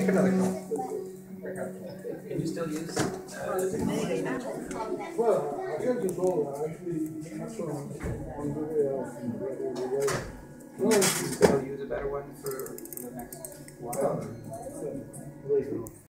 Take another call. Can you still use? Well, I can control it. Actually, that's what I'm on the way out. Can you still use a better one for the next while? Later.